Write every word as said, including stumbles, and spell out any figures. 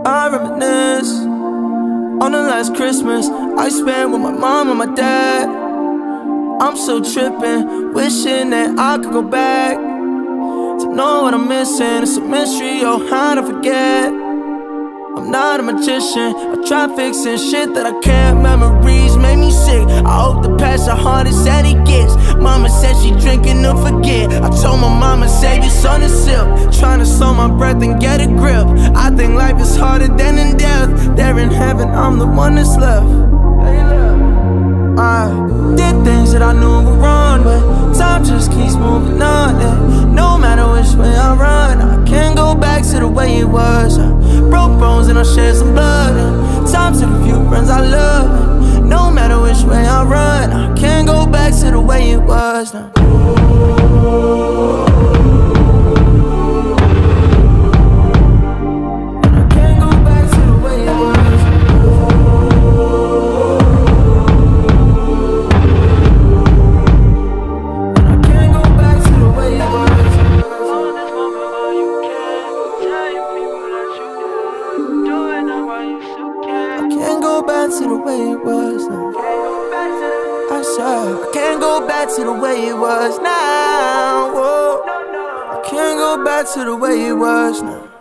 I reminisce on the last Christmas I spent with my mom and my dad. I'm so trippin', wishing that I could go back to know what I'm missing. It's a mystery, oh, how to forget. I'm not a magician, I try fixing shit that I can't. Memories make me sick, I hope the past the hardest that it gets. Mama said she drinking to forget. I told my mama, save your son and sip. Trying to slow my breath and get a grip. I think life is harder than in death. There in heaven, I'm the one that's left. I did things that I knew were wrong, but time just keeps moving on, and no matter which way I run, I can't go back to the way it was. I broke bones and I shed some blood, and time took a few friends I love, and no matter which way I run, I can't go back to the way it was now. Back to the way it was now. I swear I can't go back to the way it was now. Whoa. I can't go back to the way it was now.